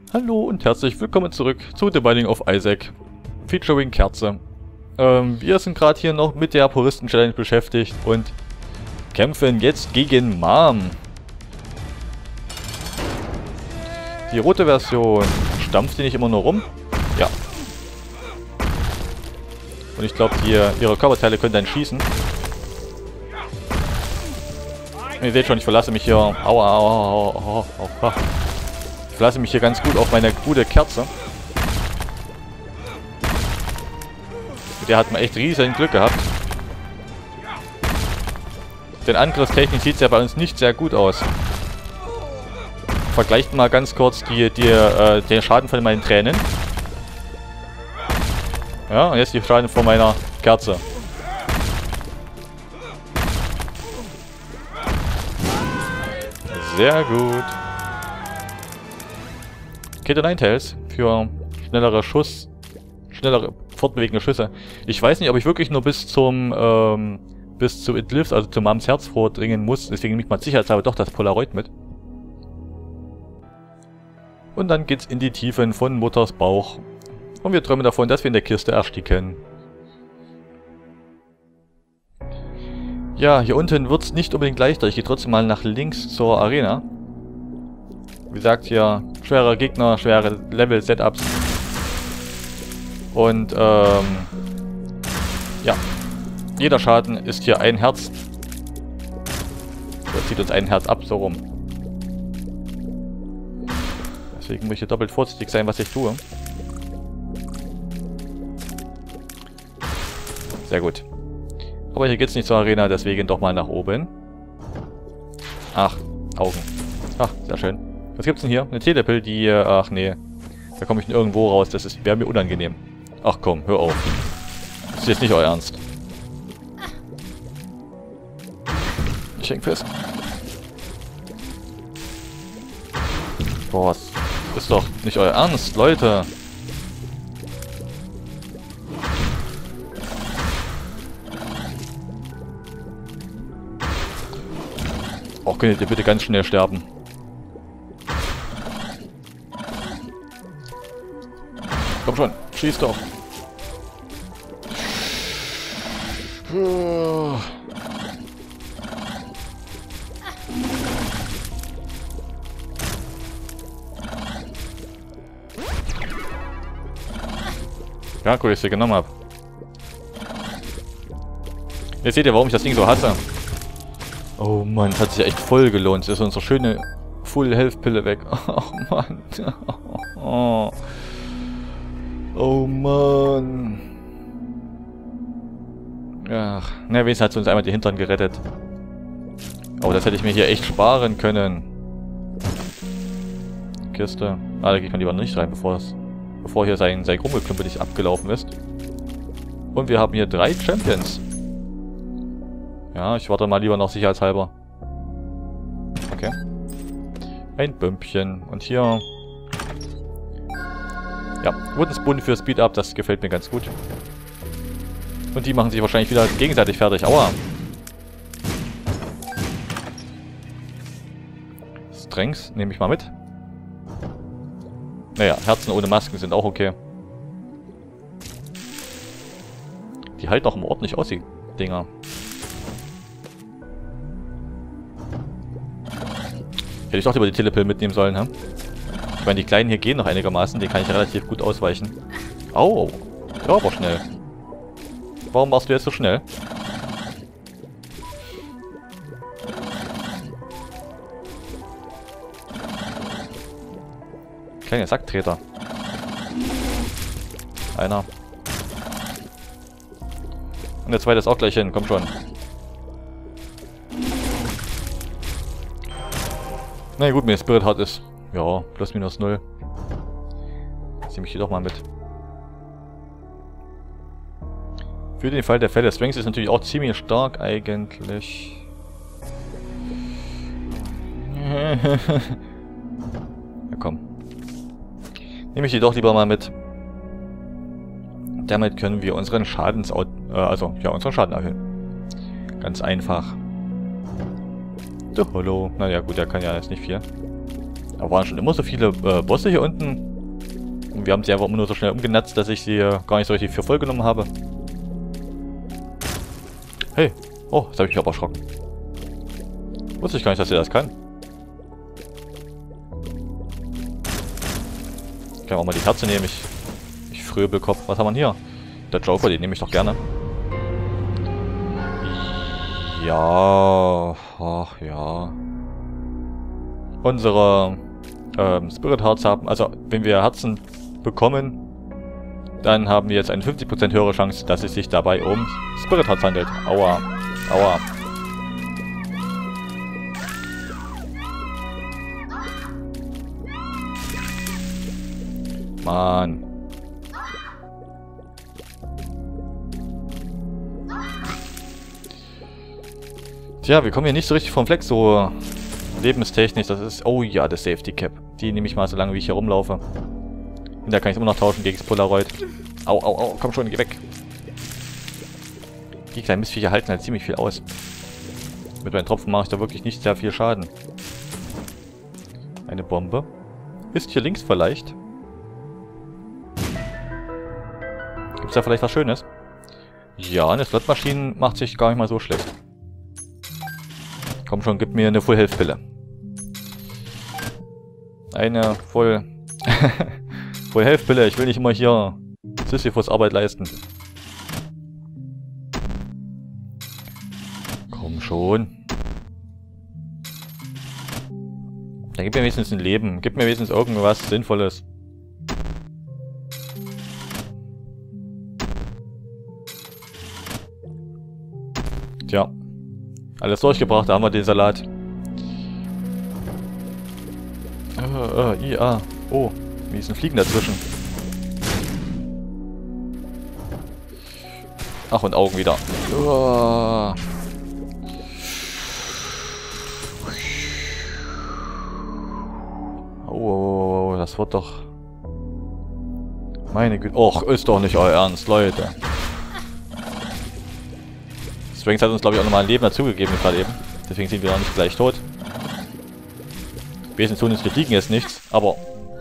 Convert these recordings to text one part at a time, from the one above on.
Hallo und herzlich willkommen zurück zu The Binding of Isaac, featuring Kerze. Wir sind gerade hier noch mit der Puristen-Challenge beschäftigt und kämpfen jetzt gegen Mom. Die rote Version, stampft die nicht immer nur rum? Ja. Und ich glaube, ihre Körperteile können dann schießen. Ihr seht schon, ich verlasse mich hier... Aua. Ich verlasse mich hier ganz gut auf meine gute Kerze. Mit der hat man echt riesen Glück gehabt. Denn Angriffstechnik sieht es ja bei uns nicht sehr gut aus. Vergleicht mal ganz kurz den Schaden von meinen Tränen. Ja, und jetzt die Schaden von meiner Kerze. Sehr gut. Kid Ninetales für schnellere fortbewegende Schüsse. Ich weiß nicht, ob ich wirklich nur bis zu It Lives, also zu Moms Herz vordringen muss. Deswegen nehme ich mal sicherheitshalber doch das Polaroid mit. Und dann geht's in die Tiefen von Mutters Bauch. Und wir träumen davon, dass wir in der Kiste ersticken. Ja, hier unten wird's nicht unbedingt leichter. Ich gehe trotzdem mal nach links zur Arena. Wie gesagt, hier schwere Gegner, schwere Level-Setups. Und, ja. Jeder Schaden ist hier ein Herz. Das zieht uns ein Herz ab, so rum. Deswegen muss ich hier doppelt vorsichtig sein, was ich tue. Sehr gut. Aber hier geht's nicht zur Arena, deswegen doch mal nach oben. Ach, Augen. Ach, sehr schön. Was gibt's denn hier? Eine Telepil, die... ach nee. Da komme ich nirgendwo raus. Das wäre mir unangenehm. Ach komm, hör auf. Das ist jetzt nicht euer Ernst. Ich häng fest. Boah, das ist doch nicht euer Ernst, Leute. Och, könnt ihr bitte ganz schnell sterben. Komm schon, schieß doch. Ja, cool, dass ich sie genommen habe. Jetzt seht ihr, warum ich das Ding so hasse. Oh Mann, das hat sich ja echt voll gelohnt. Jetzt ist unsere schöne Full-Health-Pille weg. Oh Mann. Oh Mann. Ach, na, wenigstens hat sie uns einmal die Hintern gerettet. Aber das hätte ich mir hier echt sparen können. Kiste. Ah, da geht man lieber nicht rein, bevor hier sein Grummelklumpe nicht abgelaufen ist. Und wir haben hier 3 Champions. Ja, ich warte mal lieber noch sicherheitshalber. Okay. Ein Bömpchen. Und hier... Ja, Wooden Spoon für Speed Up, das gefällt mir ganz gut. Und die machen sich wahrscheinlich wieder gegenseitig fertig. Aua. Strengths nehme ich mal mit. Naja, Herzen ohne Masken sind auch okay. Die halten auch im Ort nicht aus, die Dinger. Hätte ich doch lieber die Telepil mitnehmen sollen, hä? Ich meine, die kleinen hier gehen noch einigermaßen, die kann ich relativ gut ausweichen. Au, ja, aber schnell. Warum warst du jetzt so schnell? Kleine Sacktreter. Einer. Und der zweite ist auch gleich hin, komm schon. Na gut, wenn der Spirit hart ist. Ja, plus minus 0. Jetzt nehme ich hier doch mal mit. Für den Fall der Fälle. Strength ist natürlich auch ziemlich stark eigentlich. Ja komm. Nehme ich die doch lieber mal mit. Damit können wir unseren unseren Schaden erhöhen. Ganz einfach. Der Hollow. Naja gut, der kann ja jetzt nicht viel. Da waren schon immer so viele Bosse hier unten. Und wir haben sie einfach immer nur so schnell umgenatzt, dass ich sie gar nicht so richtig für voll genommen habe. Hey. Oh, das habe ich mich aber erschrocken. Wusste ich gar nicht, dass sie das kann. Ich kann auch mal die Herzen nehmen. Ich Fröbelkopf. Was haben wir hier? Der Joker, den nehme ich doch gerne. Ja. Ach ja. Unsere Spirit Hearts haben. Also, wenn wir Herzen bekommen, dann haben wir jetzt eine 50% höhere Chance, dass es sich dabei um Spirit Hearts handelt. Aua. Aua. Mann. Tja, wir kommen hier nicht so richtig vom Fleck, so lebenstechnisch. Das ist... Oh ja, das Safety Cap. Die nehme ich mal so lange, wie ich hier rumlaufe. Und da kann ich immer noch tauschen gegen das Polaroid. Au, au, au. Komm schon, geh weg. Die kleinen Mistviecher halten halt ziemlich viel aus. Mit meinen Tropfen mache ich da wirklich nicht sehr viel Schaden. Eine Bombe. Ist hier links vielleicht? Gibt's da vielleicht was Schönes? Ja, eine Slotmaschine macht sich gar nicht mal so schlecht. Komm schon, gib mir eine Full-Health-Pille. Eine Full-Health-Pille. Ich will nicht immer hier Sisyphus-Arbeit leisten. Komm schon. Dann gib mir wenigstens ein Leben. Gib mir wenigstens irgendwas Sinnvolles. Tja. Alles durchgebracht, da haben wir den Salat. IA. Oh, wie ist ein Fliegen dazwischen? Ach, und Augen wieder. Oh, das wird doch... Meine Güte. Och, ist doch nicht euer Ernst, Leute. Sphinx hat uns, glaube ich, auch nochmal ein Leben dazugegeben gerade eben. Deswegen sind wir noch nicht gleich tot. Wesen tun uns fliegen jetzt nichts, aber...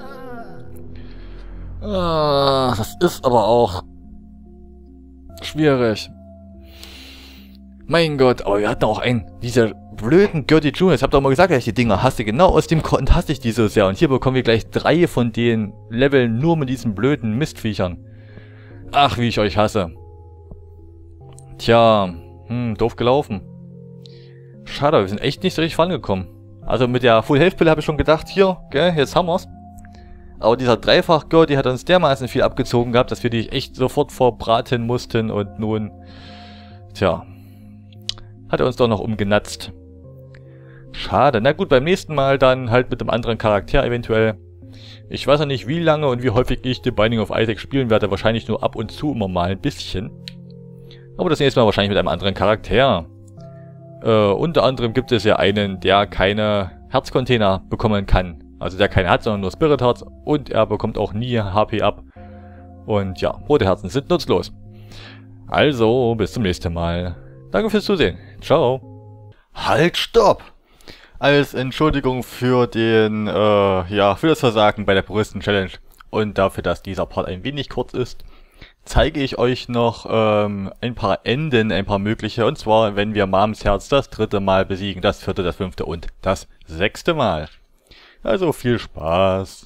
das ist aber auch... schwierig. Mein Gott, aber wir hatten auch einen... Dieser blöden Gertie Juniors. Ich hab doch mal gesagt, dass ich die Dinger hasse. Genau aus dem Grund hasse ich die so sehr. Und hier bekommen wir gleich 3 von den Leveln nur mit diesen blöden Mistviechern. Ach, wie ich euch hasse. Tja... doof gelaufen. Schade, wir sind echt nicht so richtig vorangekommen. Also mit der Full-Health-Pille habe ich schon gedacht, hier, gell, jetzt haben wir's. Aber dieser Dreifach-Gurt, die hat uns dermaßen viel abgezogen gehabt, dass wir die echt sofort verbraten mussten und nun, tja, hat er uns doch noch umgenatzt. Schade. Na gut, beim nächsten Mal dann halt mit einem anderen Charakter eventuell. Ich weiß ja nicht, wie lange und wie häufig ich The Binding of Isaac spielen werde. Wahrscheinlich nur ab und zu immer mal ein bisschen. Aber das nächste Mal wahrscheinlich mit einem anderen Charakter. Unter anderem gibt es ja einen, der keine Herzcontainer bekommen kann. Also der keine hat, sondern nur Spirit Hearts. Und er bekommt auch nie HP ab. Und ja, rote Herzen sind nutzlos. Also, bis zum nächsten Mal. Danke fürs Zusehen. Ciao. Halt, stopp! Als Entschuldigung für den, ja, für das Versagen bei der Puristen-Challenge und dafür, dass dieser Part ein wenig kurz ist, zeige ich euch noch ein paar Enden, ein paar mögliche. Und zwar, wenn wir Mams Herz das 3. Mal besiegen, das 4., das 5. und das 6. Mal. Also viel Spaß.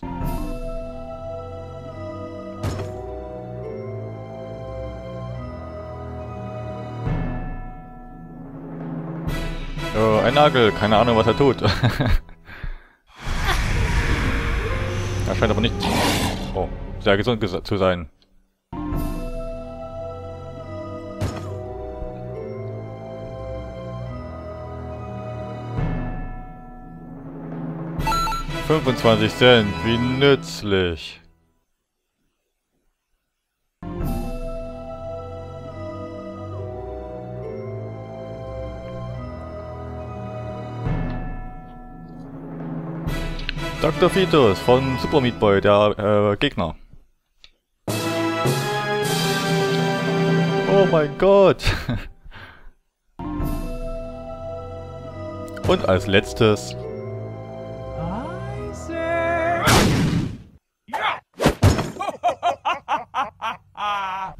Ein Nagel, keine Ahnung, was er tut. Er scheint aber nicht sehr gesund zu sein. $25, wie nützlich. Dr. Fetus von Super Meat Boy, der Gegner. Oh mein Gott. Und als letztes...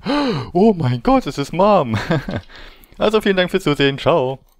Oh mein Gott, es ist Mom. Also vielen Dank fürs Zusehen. Ciao.